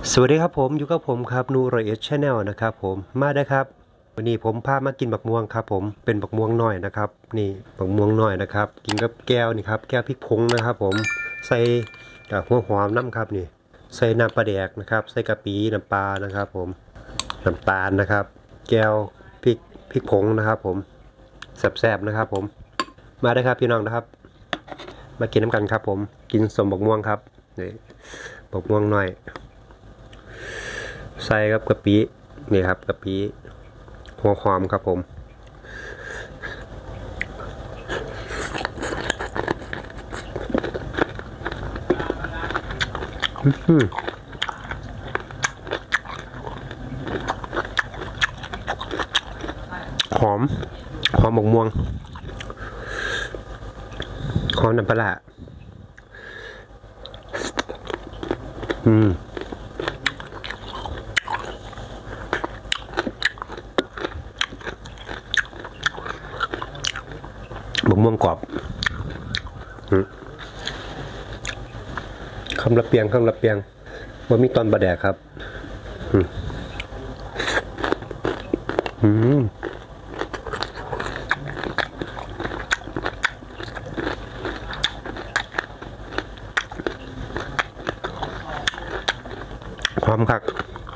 สวัสดีครับผมอยู่กับผมครับนูโรเอชแนลนะครับผมมาได้ครับวันนี้ผมพามากินบักม่วงครับผมเป็นบักม่วงน้อยนะครับนี่บักม่วงน้อยนะครับกินกับแก้วนี่ครับแก้วพริกผงนะครับผมใส่หัวหอมน้ำครับนี่ใส่น้ำปลาแดกนะครับใส่กะปิน้ำปลานะครับผมน้ำตาลนะครับแก้วพริกผงนะครับผมแซ่บๆนะครับผมมาได้ครับพี่น้องนะครับมากินน้ำกันครับผมกินสมบักม่วงครับนี่บักม่วงน้อยใส่ครับกะปินี่ครับกะปิหัวหอมครับผมหอมบักม่วงหอมน้ำปลาบักม่วงกรอบคำละเปียงบ่มีตอนบะแดกครับหอมคัก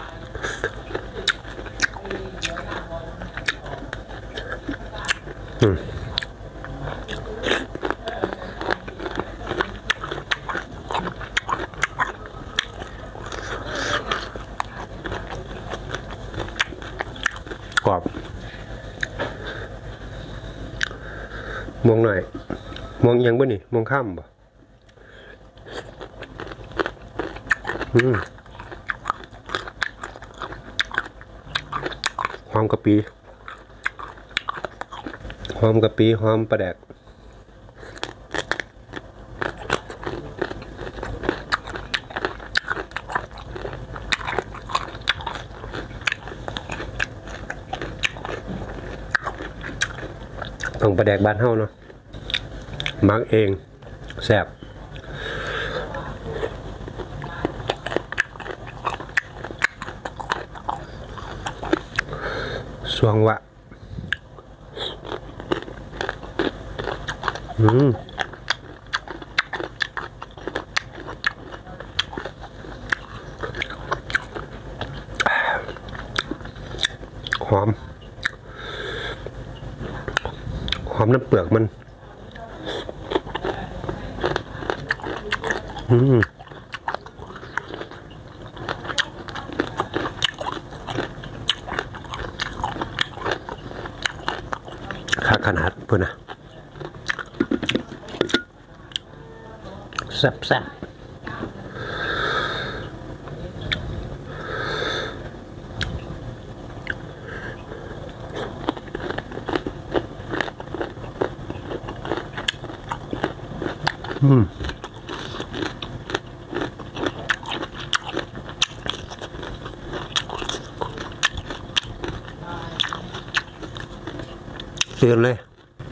กรอบม่วงหน่อยม่วงยังบ่นี่ม่วงข้ามบ่หอมกะปิหอมปลาแดกต้องปลาแดกบ้านเฮาเนาะมักเองแซ่บสวงวะหอมน้ำเปลือกมันค่าขนาดเพื่อนนะแซ่บเตือนเลย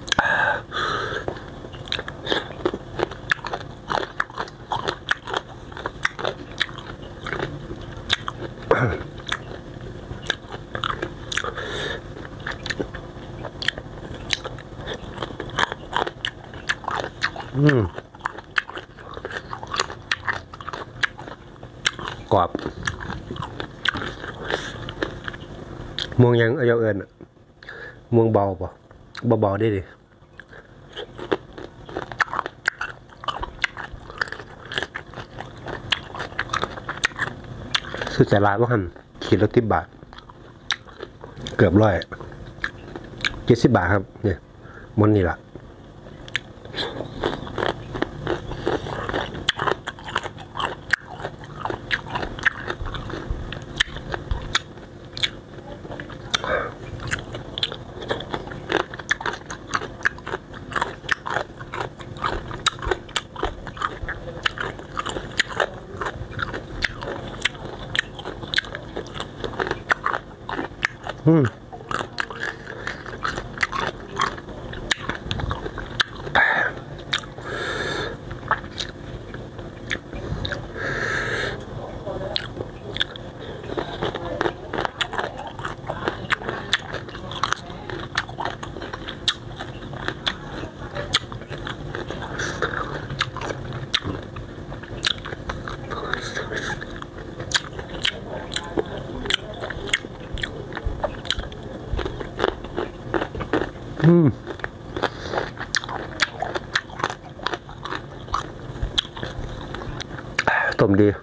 กรอบม่วงยังเอาเอิญม่วงเบาป่ะเบาได้ดิซื้อใจร้ายว่าหันขีดละ10 บาทเกือบ170 บาทครับเนี่ยมันนี่แหละต้มดี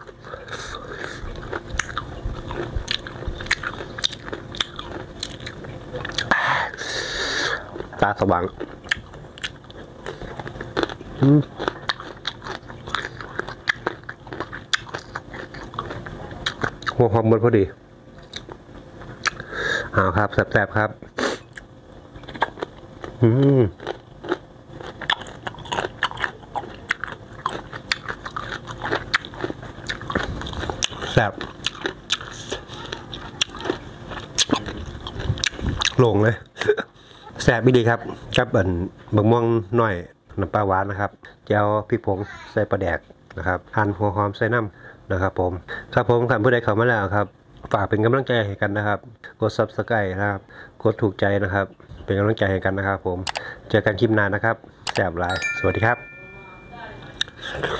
ตาสว่างหัวหอมหมดพอดีเอาครับแซ่บๆครับแซ่บโล่งเลยแซ่บไม่ดีครับกับบักม่วงหน่อยน้ำปลาหวานนะครับเจียวพริกผงใส่ปลาแดกนะครับหั่นหัวหอมใส่น้ำนะครับผมครับผมท่านผู้ใดเข้ามาแล้วครับฝากเป็นกำลังใจให้กันนะครับกด Subscribe นะครับกดถูกใจนะครับเป็นกำลังใจให้กันนะครับผมเจอกันคลิปหน้านะครับแซ่บหลายสวัสดีครับ